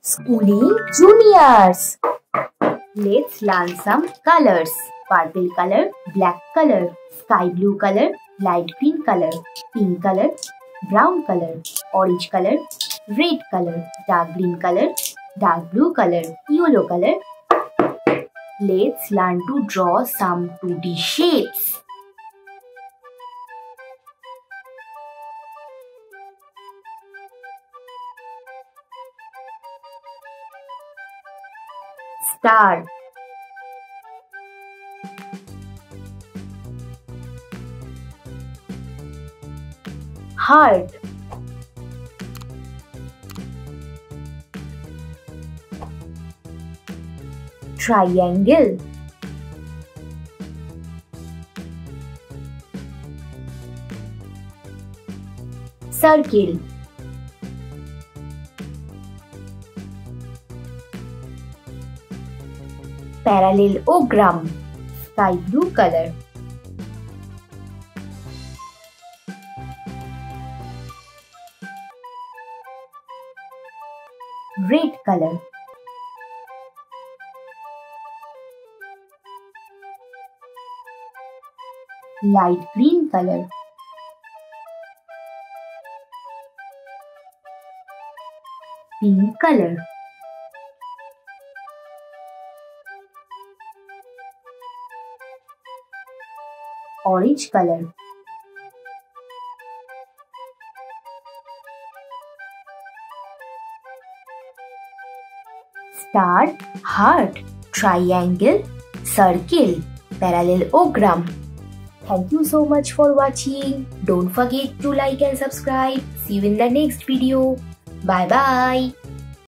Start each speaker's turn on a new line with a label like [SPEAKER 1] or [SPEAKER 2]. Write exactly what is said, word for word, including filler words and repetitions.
[SPEAKER 1] Schooling Juniors. Let's learn some colors. Purple color, black color, sky blue color, light green color, pink color, brown color, orange color, red color, dark green color, dark blue color, yellow color. Let's learn to draw some two D shapes. Star, heart, triangle, circle, parallelogram, sky blue color, red color, light green color, pink color, orange color, star, heart, triangle, circle, parallelogram. Thank you so much for watching. Don't forget to like and subscribe. See you in the next video. Bye bye.